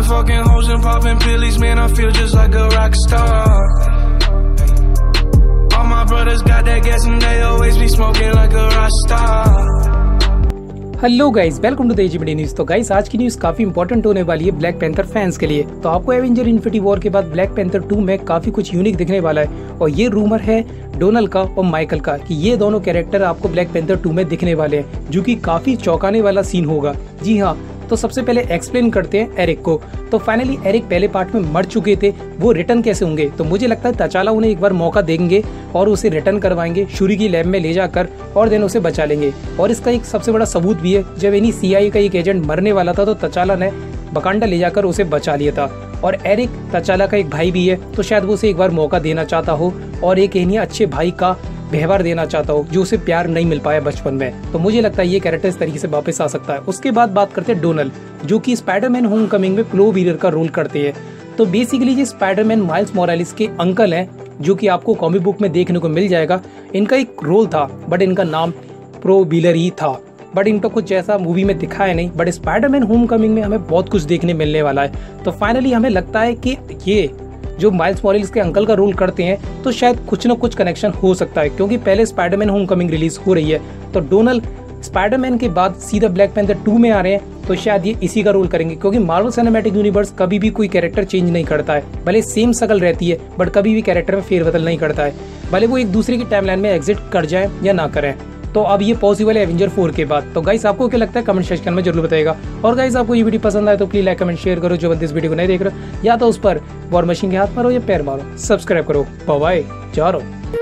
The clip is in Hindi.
been fucking hoes and popping pillies, man, I feel just like a rock star. All my brothers got that gas and they always be smoking like a rock star. Hello guys, welcome to the AGBD news. तो गाइस, आज की न्यूज काफी इंपॉर्टेंट होने वाली है ब्लैक पैंथर फैंस के लिए। तो आपको एवेंजर इन्फिनिटी वॉर के बाद ब्लैक पैंथर 2 में काफी कुछ यूनिक दिखने वाला है और ये रूमर है डोनल्ड का और माइकल का कि ये दोनों कैरेक्टर आपको ब्लैक पैंथर 2 में दिखने वाले हैं, जो कि काफी चौंकाने वाला सीन होगा। जी हाँ, तो सबसे पहले एक्सप्लेन करते हैं एरिक को। तो फाइनली एरिक पहले पार्ट में मर चुके थे, वो रिटर्न कैसे होंगे? तो मुझे लगता है तचाला उन्हें एक बार मौका देंगे और उसे रिटर्न करवाएंगे शूरी की लैब में ले जाकर और देन उसे बचा लेंगे। और इसका एक सबसे बड़ा सबूत भी है, जब इन्हीं CIA का एक एजेंट मरने वाला था तो तचाला ने वकांडा ले जाकर उसे बचा लिया था। और एरिक तचाला का एक भाई भी है, तो शायद वो उसे एक बार मौका देना चाहता हो और एक इन्हीं अच्छे भाई का व्यवहार देना चाहता हो जो उसे प्यार नहीं मिल पाया बचपन में। तो मुझे लगता है ये कैरेक्टर इस तरीके से वापस आ सकता है। उसके बाद बात करते हैं डोनल्ड, जो कि स्पाइडरमैन होमकमिंग में क्लो वीलर का रोल करते हैं। तो बेसिकली ये स्पाइडरमैन माइल्स मोरालिस के अंकल हैं, जो कि आपको कॉमिक बुक में देखने को मिल जाएगा। इनका एक रोल था बट इनका नाम प्रो व्हीलर ही था, बट इनका कुछ ऐसा मूवी में दिखाया नहीं। बट स्पाइडरमैन होमकमिंग में हमें बहुत कुछ देखने मिलने वाला है। तो फाइनली हमें लगता है कि ये जो माइल्स मोरालिस के अंकल का रोल करते हैं तो शायद कुछ न कुछ कनेक्शन हो सकता है, क्योंकि पहले स्पाइडरमैन होमकमिंग रिलीज हो रही है तो डोनल्ड स्पाइडरमैन के बाद सीधा ब्लैक पैंथर 2 में आ रहे हैं, तो शायद ये इसी का रोल करेंगे। क्योंकि मार्वल सिनेमैटिक यूनिवर्स कभी भी कोई कैरेक्टर चेंज नहीं करता है, भले सेम शकल रहती है बट कभी भी कैरेक्टर में फेरबदल नहीं करता है, भले वो एक दूसरे की टाइमलाइन में एग्जिट कर जाए या ना करें। तो अब ये पॉसिबल है एवेंजर 4 के बाद। तो गाइस, आपको क्या लगता है कमेंट सेक्शन में जरूर बताइएगा। और गाइस, आपको ये वीडियो पसंद आए तो प्लीज लाइक कमेंट शेयर करो। जो बंदे इस वीडियो को नहीं देख रहे या तो उस पर वॉर मशीन के हाथ मारो या पैर मारो, सब्सक्राइब करो। बाय, जा रहा हूं।